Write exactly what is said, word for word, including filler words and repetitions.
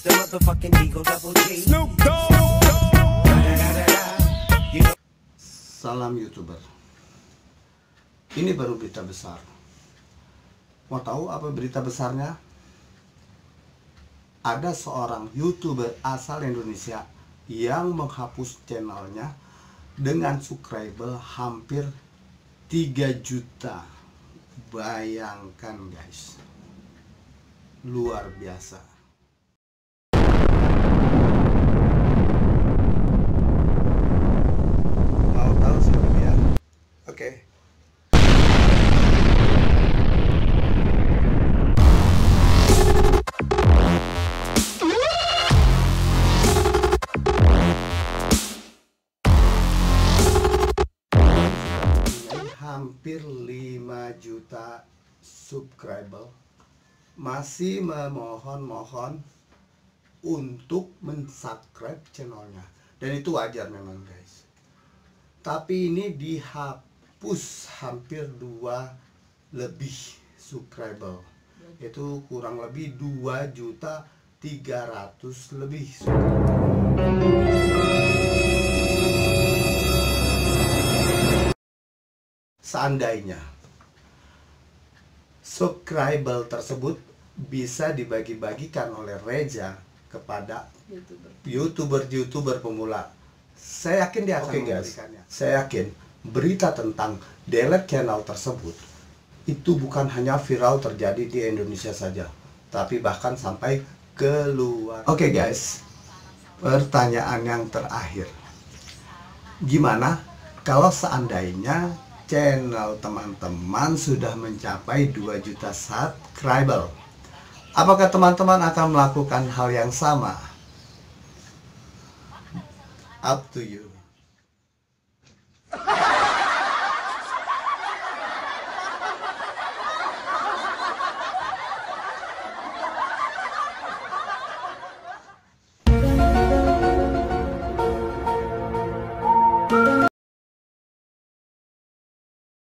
the motherfucking Eagle Double G. Snoop Dogg. Salam YouTuber. Ini baru berita besar. Mau tahu apa berita besarnya? Ada seorang YouTuber asal Indonesia yang menghapus channelnya dengan subscriber hampir tiga juta. Bayangkan guys, luar biasa. Mau tahu siapa dia? Oke. Hampir lima juta subscriber, masih memohon-mohon untuk mensubscribe channelnya, dan itu wajar memang guys. Tapi ini dihapus hampir dua lebih subscriber, itu kurang lebih dua juta tiga ratus lebih subscriber. Seandainya subscriber tersebut bisa dibagi-bagikan oleh Reza kepada YouTuber-YouTuber pemula, saya yakin dia akan memberikannya. Saya yakin berita tentang delete channel tersebut itu bukan hanya viral terjadi di Indonesia saja, tapi bahkan sampai ke luar. Oke guys, pertanyaan yang terakhir, gimana kalau seandainya channel teman-teman sudah mencapai dua juta subscriber? Apakah teman-teman akan melakukan hal yang sama? Up to you.